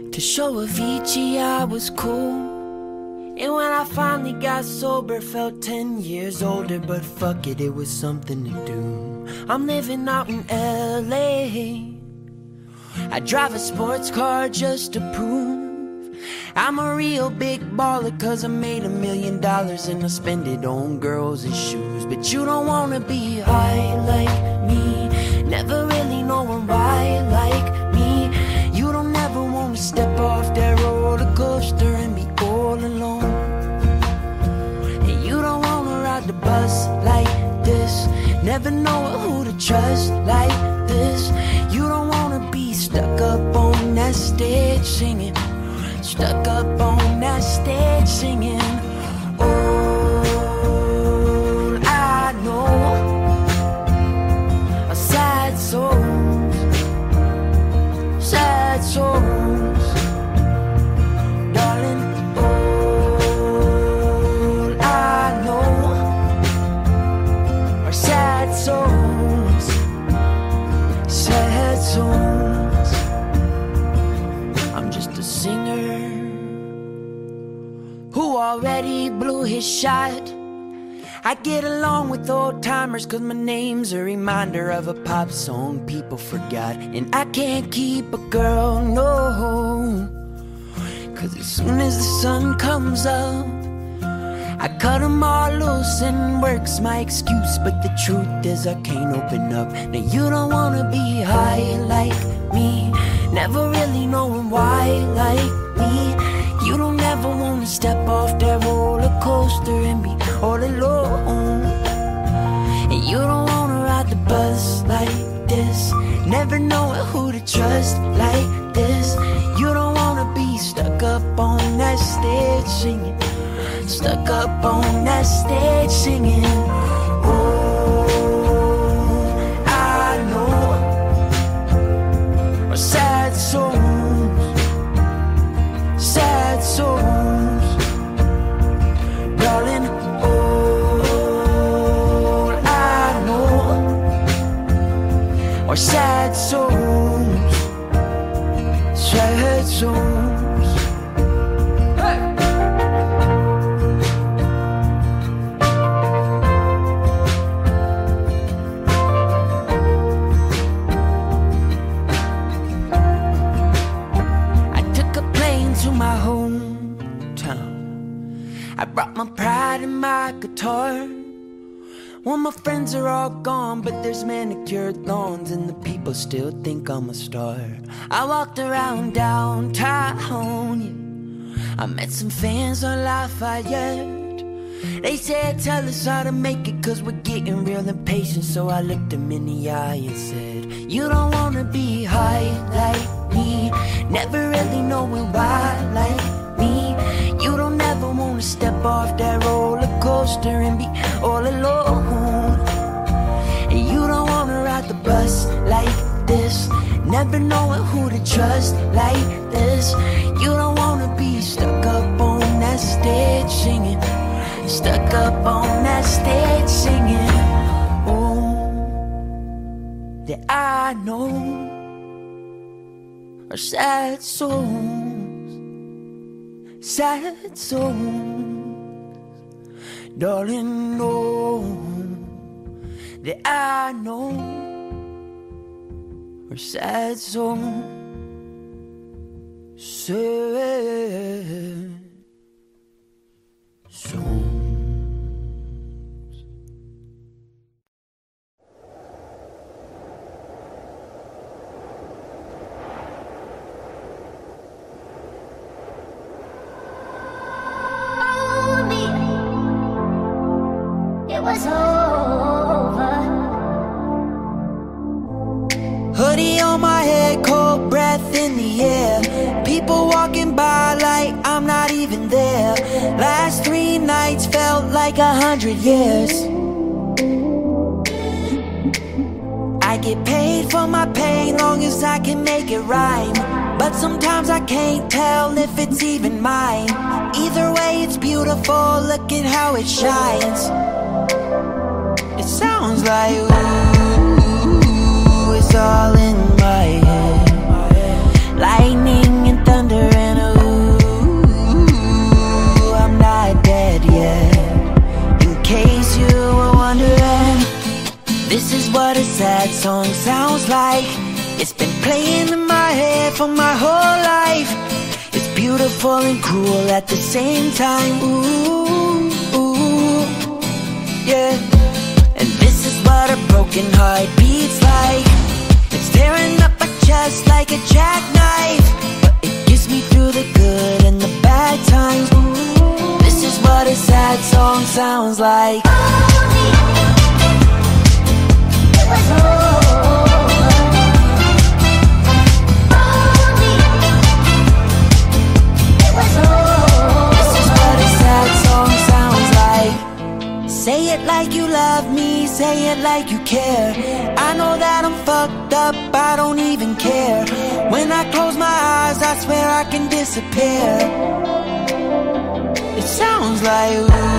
To show Avicii I was cool. And when I finally got sober, felt 10 years older. But fuck it, it was something to do. I'm living out in LA. I drive a sports car just to prove I'm a real big baller, cause I made $1 million and I spend it on girls and shoes. But you don't wanna be high like me, never really knowing why like me. You don't ever wanna step off that roller coaster and be all alone. And you don't wanna ride the bus like this, never know who to trust like this. You don't wanna be stuck up on that stage singing, stuck up on that stage singing. All I know are sad songs, sad songs, darling. All I know are sad songs, sad songs. I'm just a singer who already blew his shot. I get along with old timers cause my name's a reminder of a pop song people forgot. And I can't keep a girl, no, cause as soon as the sun comes up, I cut them all loose and work's my excuse. But the truth is I can't open up. Now you don't wanna be high like me, never really knowing why like me. You don't ever wanna step off that roller coaster and be all alone. And you don't wanna ride the bus like this, never knowing who to trust like this. You don't wanna be stuck up on that stage singing, stuck up on that stage singing. All I know are sad songs, sad songs, darling. All I know are sad songs, sad songs. Hey! To my hometown, I brought my pride and my guitar. Well, my friends are all gone, but there's manicured lawns and the people still think I'm a star. I walked around downtown, yeah. I met some fans on Lafayette. They said, tell us how to make it, cause we're getting real impatient. So I looked them in the eye and said, you don't wanna be high like me, never really knowing why like me. You don't ever wanna step off that roller coaster and be all alone. And you don't wanna ride the bus like this, never knowing who to trust like this. You don't wanna be stuck up on that stage singing, stuck up on that stage singing. Oh, that I know are sad songs, sad songs, darling. Know that I know are sad songs, sad songs. It was over. Hoodie on my head, cold breath in the air. People walking by like I'm not even there. Last 3 nights felt like 100 years. I get paid for my pain, long as I can make it rhyme. But sometimes I can't tell if it's even mine. Either way it's beautiful, look at how it shines. It sounds like ooh, it's all in my head. Lightning and thunder for my whole life. It's beautiful and cruel at the same time. Ooh, ooh, yeah. And this is what a broken heart beats like. It's tearing up my chest like a jackknife, but it gets me through the good and the bad times. Ooh, this is what a sad song sounds like. It was over. Say it like you love me, say it like you care. I know that I'm fucked up, I don't even care. When I close my eyes, I swear I can disappear. It sounds like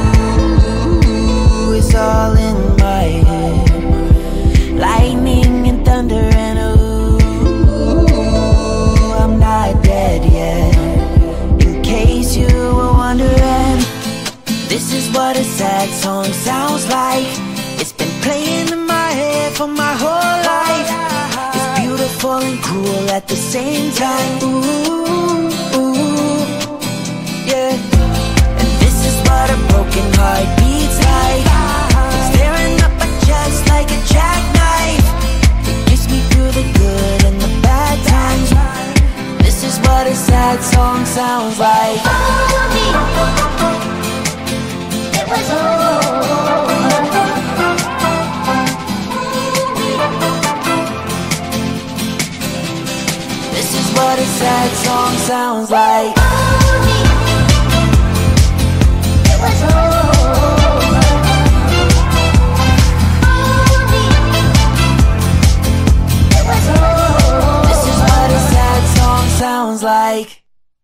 ooh, it's all in my head. Lightning and thunder and ooh, I'm not dead yet. In case you were wondering, this is what a sad song sounds like. It's been playing in my head for my whole life. It's beautiful and cruel at the same time. Ooh, ooh, yeah. And this is what a broken heart beats like. It's tearing up my chest like a jackknife. It gets me through the good and the bad times. This is what a sad song sounds like. It was over. This is what a sad song sounds like. It was over. It was over. This is what a sad song sounds like.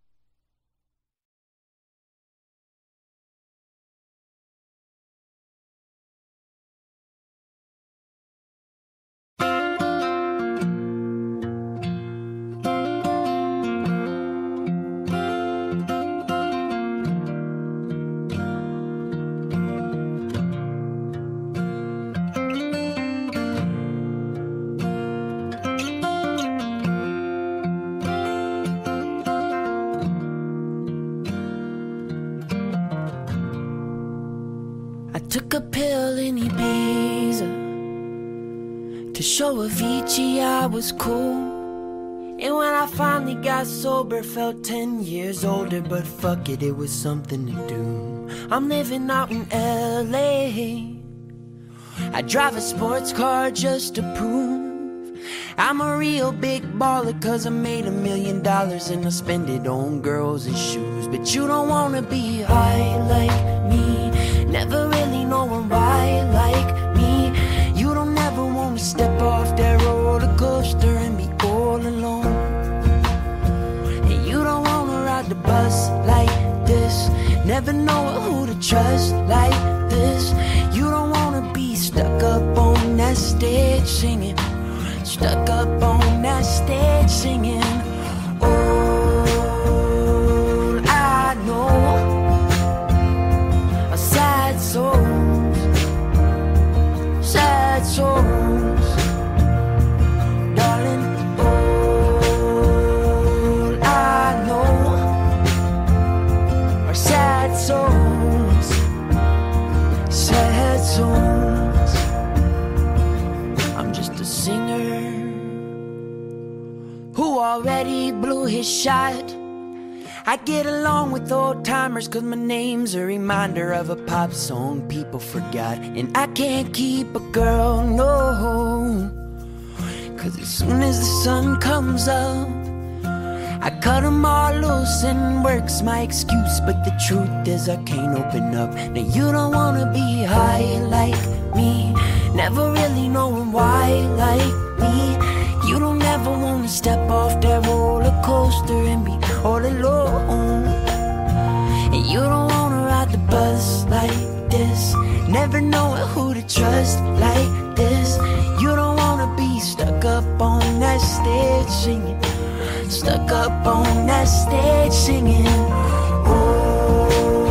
I took a pill in Ibiza to show Avicii I was cool. And when I finally got sober, felt 10 years older. But fuck it, it was something to do. I'm living out in LA. I drive a sports car just to prove I'm a real big baller, cause I made $1 million and I spend it on girls and shoes. But you don't wanna be high like me, never really knowing why like me. You don't ever wanna step off that roller coaster and be all alone. And you don't wanna ride the bus like this, never know who to trust like this. You don't wanna be stuck up on that stage singing, stuck up on that stage singing. All I know are sad songs, sad songs, darling. All I know are sad songs, sad songs. I'm just a singer who already blew his shot. I get along with old timers cause my name's a reminder of a pop song people forgot. And I can't keep a girl, no, cause as soon as the sun comes up, I cut them all loose and work's my excuse. But the truth is I can't open up. Now you don't wanna be high like me, never really knowing why like me. You don't ever wanna step off that roller coaster and be all alone. And you don't wanna ride the bus like this, never know who to trust like this. You don't wanna be stuck up on that stage singing, stuck up on that stage singing. Oh,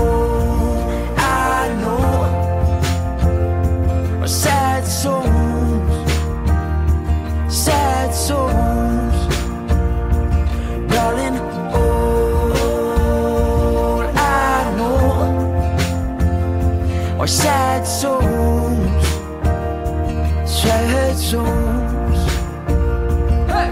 I know are sad songs, sad songs, or sad songs, sad songs. Hey!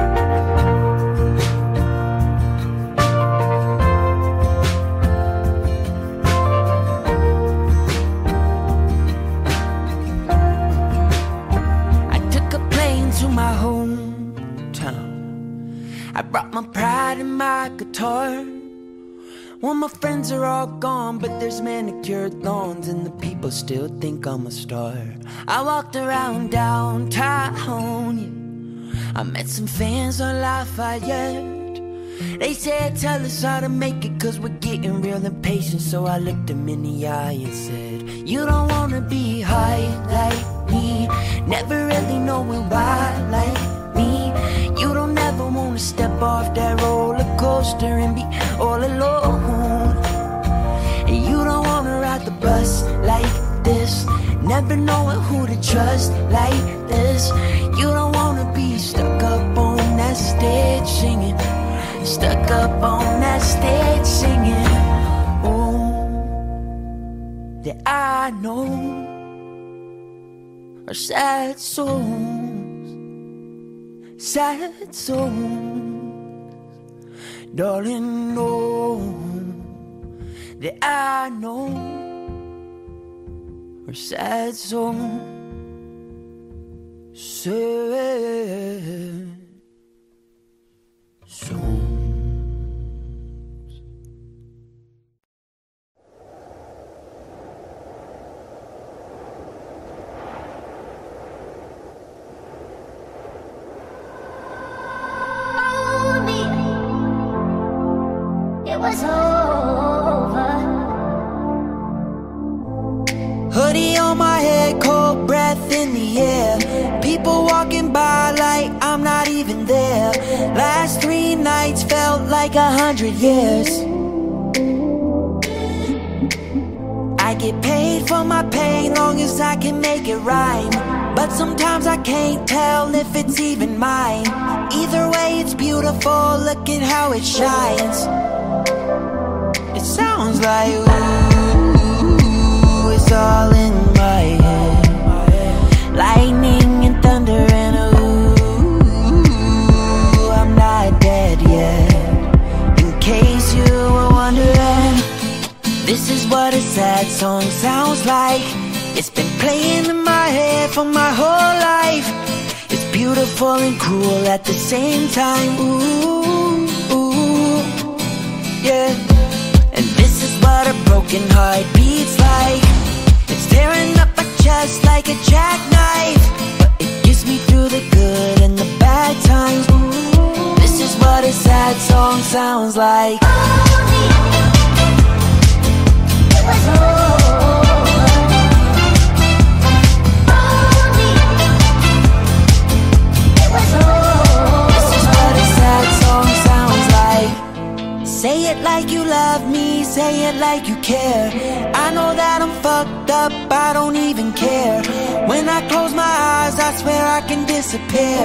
I took a plane to my hometown. I brought my pride and my guitar. Well, my friends are all gone, but there's manicured lawns, and the people still think I'm a star. I walked around downtown, yeah. I met some fans on Lafayette. They said, tell us how to make it, cause we're getting real impatient. So I looked them in the eye and said, you don't wanna be high like me, never really knowing why like me. You don't ever wanna step off that roller coaster and be all alone. And you don't wanna ride the bus like this, never knowing who to trust like this. You don't wanna be stuck up on that stage singing, stuck up on that stage singing. Oh, that I know are sad songs, sad songs. Darling, know that I know are sad songs, sad songs. Was over. Hoodie on my head, cold breath in the air. People walking by like I'm not even there. Last 3 nights felt like 100 years. I get paid for my pain, long as I can make it rhyme. But sometimes I can't tell if it's even mine. Either way, it's beautiful, look at how it shines. It sounds like ooh, it's all in my head. Lightning and thunder and ooh, I'm not dead yet. In case you were wondering, this is what a sad song sounds like. It's been playing in my head for my whole life. It's beautiful and cruel at the same time. Ooh, ooh, yeah. And this is what a broken heart beats like. It's tearing up my chest like a jackknife, but it gets me through the good and the bad times. Ooh, this is what a sad song sounds like. It was over. It was over. This is what a sad song sounds like. Say it like you love me, say it like you care. I know that I'm fucked up, I don't even care. When I close my eyes, I swear I can disappear.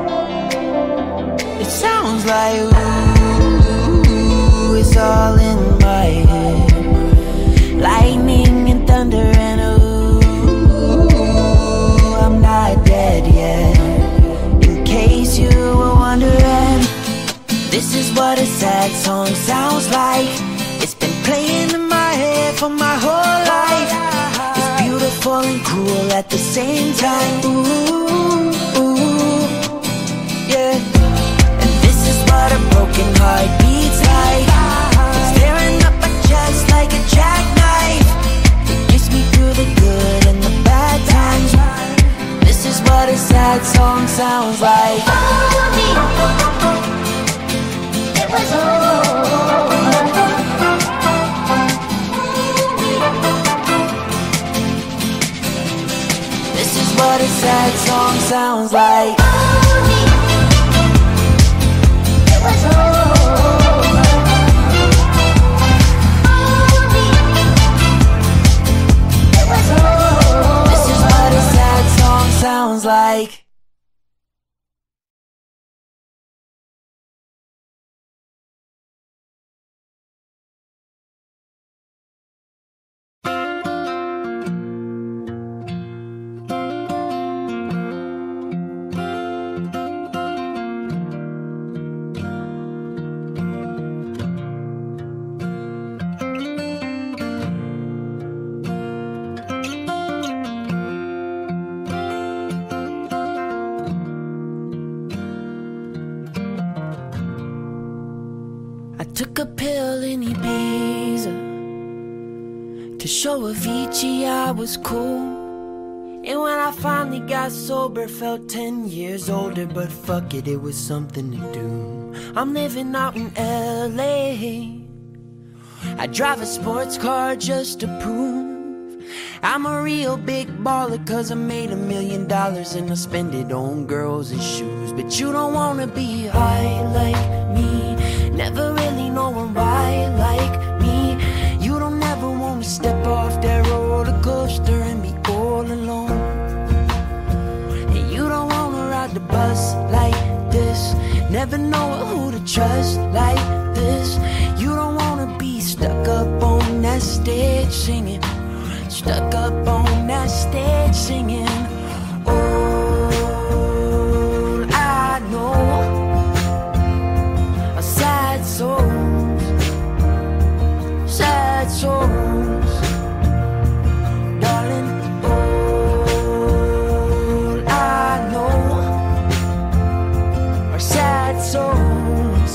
It sounds like ooh, it's all in my head. Lightning and thunder and ooh, I'm not dead yet. In case you were wondering, this is what a sad song sounds like. It's been playing in my head for my whole life. It's beautiful and cruel at the same time. Ooh, ooh, yeah. And this is what a broken heart beats like. It's tearing up my chest like a jackknife. It gets me through the good and the bad times. This is what a sad song sounds like. It was over. This is what a sad song sounds like. It was took a pill in Ibiza to show Avicii I was cool. And when I finally got sober, felt 10 years older. But fuck it, it was something to do. I'm living out in LA. I drive a sports car just to prove I'm a real big baller, cause I made $1 million and I spend it on girls and shoes. But you don't wanna be high like me, never really knowing why like me. You don't ever wanna step off that roller coaster and be all alone. And you don't wanna ride the bus like this, never know who to trust like this. You don't wanna be stuck up on that stage singing, stuck up on that stage singing. All I know are sad songs, sad songs, darling. All I know are sad songs,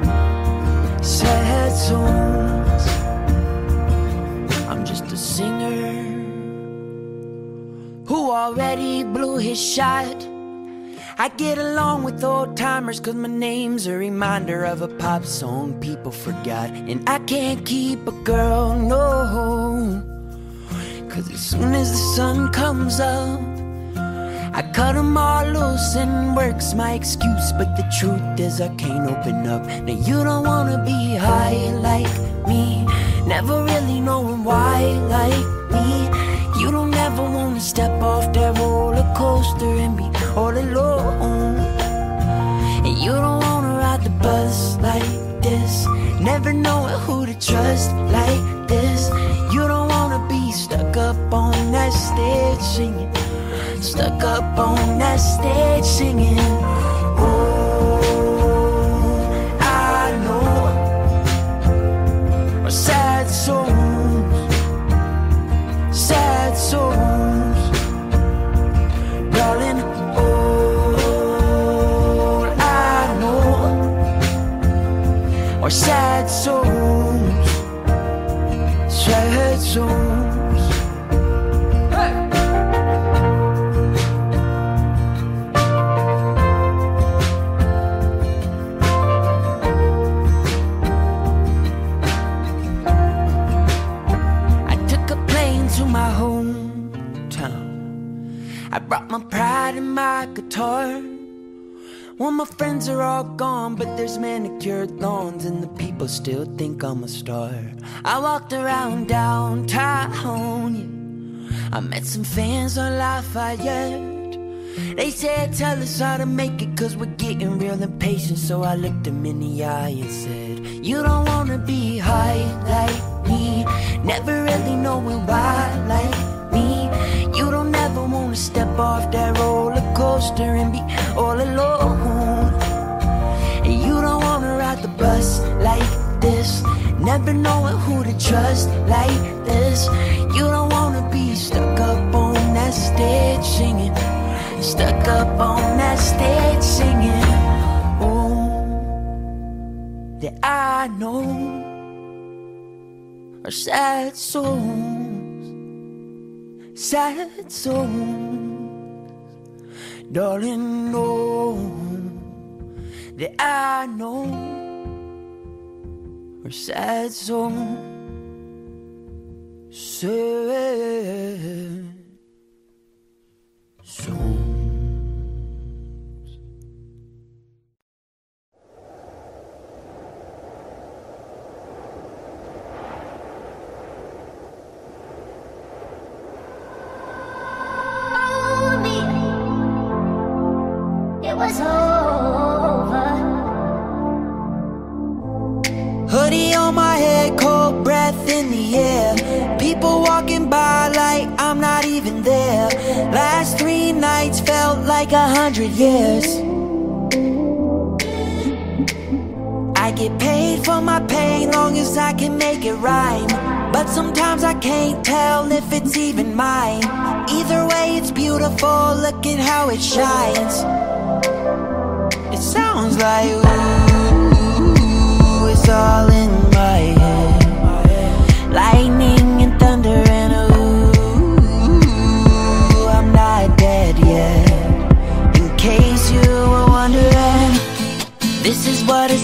sad songs. I'm just a singer who already blew his shot. I get along with old timers cause my name's a reminder of a pop song people forgot. And I can't keep a girl, no, cause as soon as the sun comes up, I cut them all loose and work's my excuse. But the truth is I can't open up. Now you don't wanna be high like me, never really knowing why like me. You don't ever wanna step off that roller coaster and be all alone. And you don't wanna ride the bus like this, never knowing who to trust like this. You don't wanna be stuck up on that stage singing, stuck up on that stage singing. Oh, I know are sad songs, sad songs, darling. All I know are sad songs, sad songs. Hey! To my hometown, I brought my pride and my guitar. Well, my friends are all gone, but there's manicured lawns and the people still think I'm a star. I walked around downtown, yeah. I met some fans on Lafayette. They said, tell us how to make it, cause we're getting real impatient. So I looked them in the eye and said, you don't wanna be high like me, never really knowing why like me. You don't ever wanna step off that roller coaster and be all alone. And you don't wanna ride the bus like this, never knowing who to trust like this. You don't wanna be stuck up on that stage singing, stuck up on that stage singing. Oh, that I know are sad songs, sad songs, darling. Know that I know are sad songs, sad songs. It was over. Hoodie on my head, cold breath in the air. People walking by like I'm not even there. Last 3 nights felt like 100 years. I get paid for my pain, long as I can make it rhyme. But sometimes I can't tell if it's even mine. Either way it's beautiful, look at how it shines. It sounds like ooh, it's all in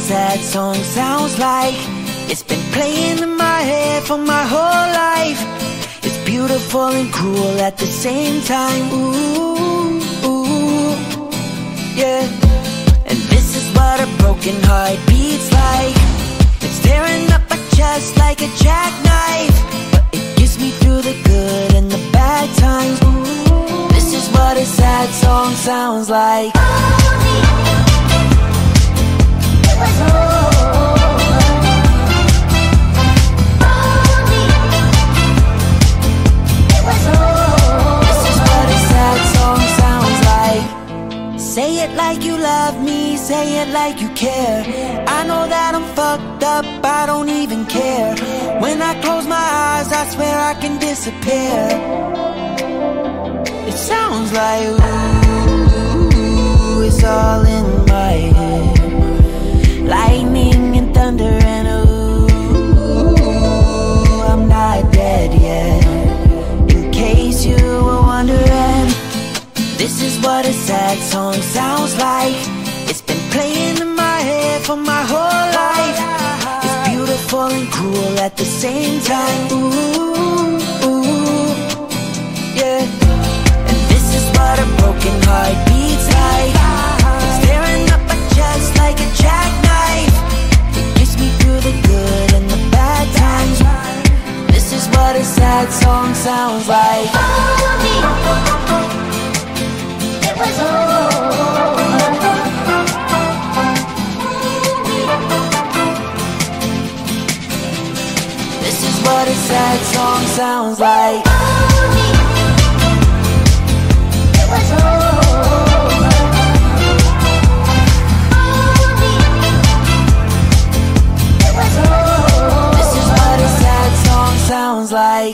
sad song sounds like. It's been playing in my head for my whole life. It's beautiful and cruel at the same time. Ooh, ooh, yeah. And this is what a broken heart beats like. It's tearing up my chest like a jackknife, but it gets me through the good and the bad times. Ooh, this is what a sad song sounds like. It was over. It was over. This is what a sad song sounds like. Say it like you love me, say it like you care. I know that I'm fucked up, I don't even care. When I close my eyes, I swear I can disappear. It sounds like ooh, it's all in my head. Lightning and thunder and ooh, I'm not dead yet. In case you were wondering, this is what a sad song sounds like. It's been playing in my head for my whole life. It's beautiful and cruel at the same time. Ooh, ooh, yeah. And this is what a broken heart beats like. It's tearing up my chest like a jackknife. It gets me through the good and the bad times. This is what a sad song sounds like. It was over. This is what a sad song sounds like. It was over. It was over. This is what a sad song sounds like.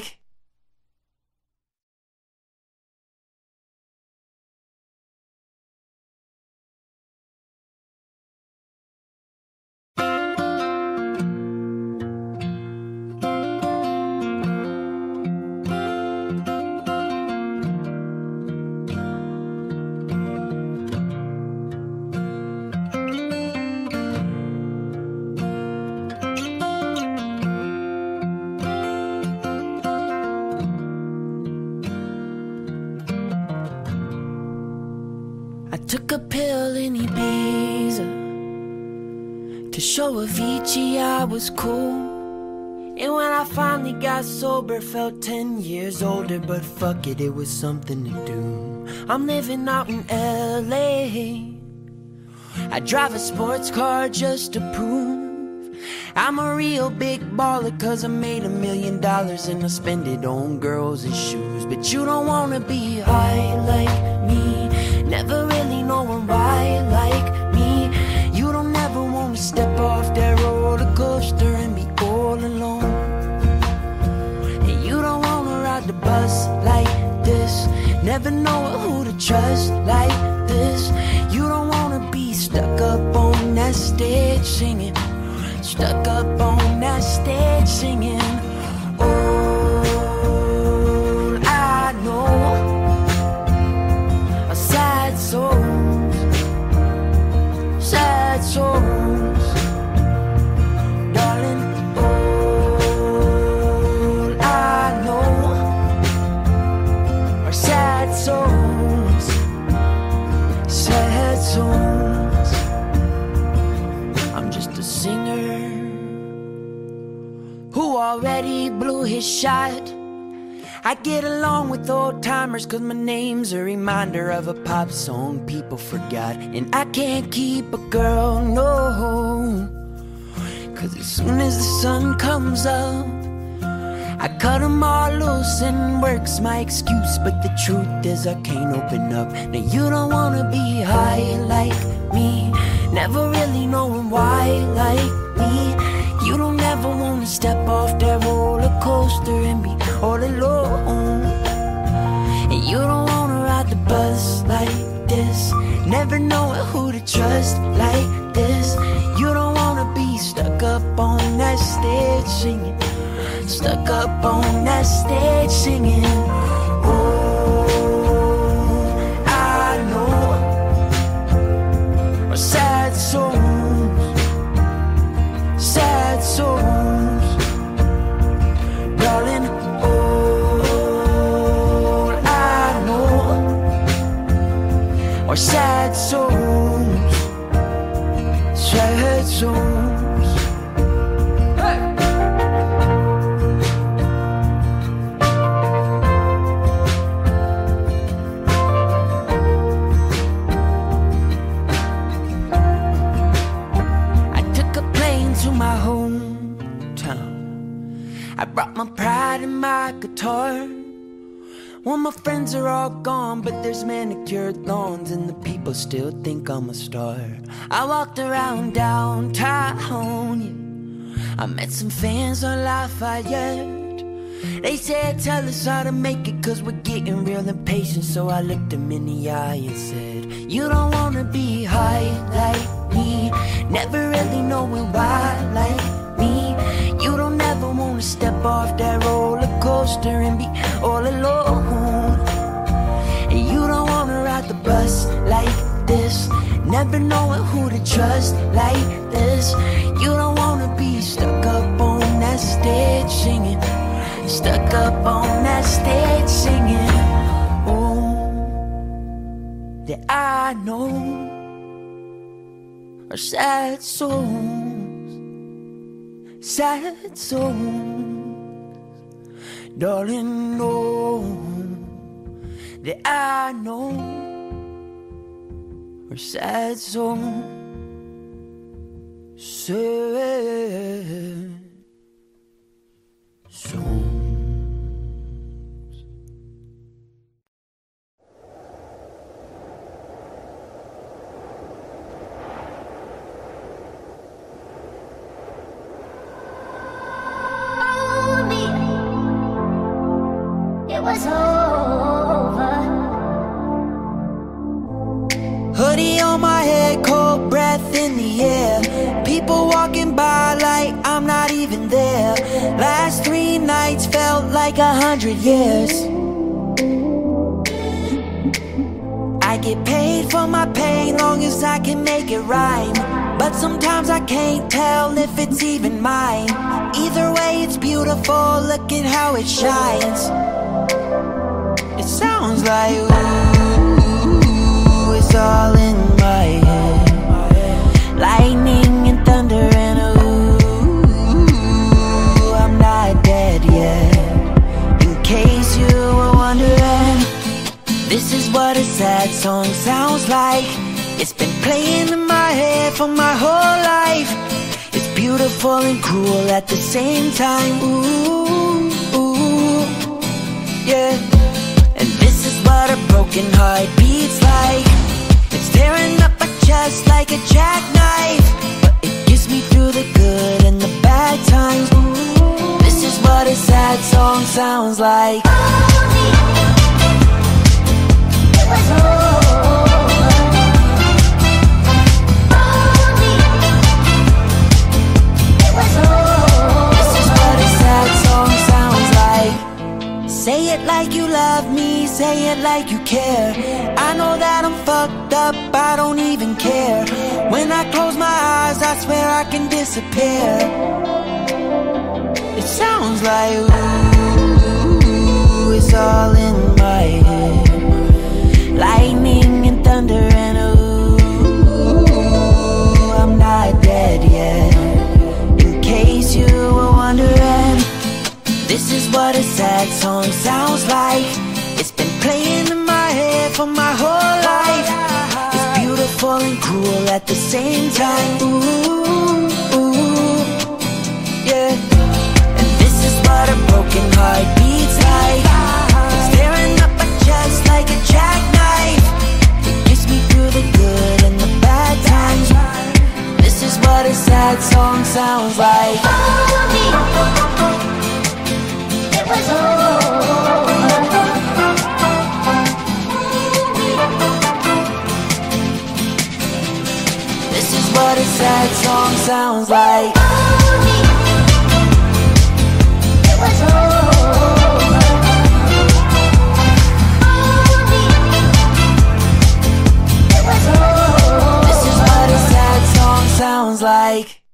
I took a pill in Ibiza to show Avicii I was cool. And when I finally got sober, felt 10 years older. But fuck it, it was something to do. I'm living out in LA. I drive a sports car just to prove I'm a real big baller, cause I made $1 million and I spend it on girls and shoes. But you don't wanna be high like me, never really knowing why like me. You don't ever wanna step off that roller coaster and be all alone. And you don't wanna ride the bus like this, never know who to trust like this. You don't wanna be stuck up on that stage singing, stuck up on that stage singing. All I know are sad songs, sad songs, darling. All I know are sad songs, sad songs. I'm just a singer who already blew his shot. I get along with old timers cause my name's a reminder of a pop song people forgot. And I can't keep a girl, no, cause as soon as the sun comes up, I cut them all loose and work's my excuse. But the truth is I can't open up. Now you don't wanna be high like me, never really knowing why like me. You don't ever wanna step off that roller coaster and be all alone. And you don't wanna ride the bus like this, never knowing who to trust like this. You don't wanna be stuck up on that stage singing, stuck up on that stage singing. Oh, I know are sad songs, I brought my pride and my guitar. Well, my friends are all gone, but there's manicured lawns, and the people still think I'm a star. I walked around downtown, yeah. I met some fans on Lafayette. They said, tell us how to make it, cause we're getting real impatient. So I looked them in the eye and said, you don't wanna be high like me, never really knowing why like me. You don't ever wanna step off that roller coaster and be all alone. And you don't wanna ride the bus like this, never knowing who to trust like this. You don't wanna be stuck up on that stage singing, stuck up on that stage singing. Oh, that I know are sad souls, sad souls. Darling, know that I know are sad souls, sad souls. It was over. Hoodie on my head, cold breath in the air. People walking by like I'm not even there. Last 3 nights felt like 100 years. I get paid for my pain, long as I can make it rhyme. But sometimes I can't tell if it's even mine. Either way it's beautiful, look at how it shines. It sounds like ooh, it's all in my head. Lightning and thunder and ooh, I'm not dead yet. In case you were wondering, this is what a sad song sounds like. It's been playing in my head for my whole life. It's beautiful and cruel at the same time. Ooh, ooh, yeah. And this is what a broken heart beats like. It's tearing up my chest like a jackknife, but it gets me through the good and the bad times. Ooh, this is what a sad song sounds like. It was over. It was over. This is what a sad song sounds like. Say it like you love me, say it like you care. I know that I'm fucked up, I don't even care. When I close my eyes, I swear I can disappear. It sounds like ooh, it's all in my head. Lightning and thunder and ooh, I'm not dead yet. In case you were wondering, this is what a sad song sounds like. It's been playing in my head for my whole life. It's beautiful and cruel at the same time. Ooh, ooh, yeah. And this is what a broken heart beats like. It's tearing up my chest like a jackknife. It gets me through the good and the bad times. This is what a sad song sounds like. It was over. This is what a sad song sounds like. It was over. It was over. This is what a sad song sounds like.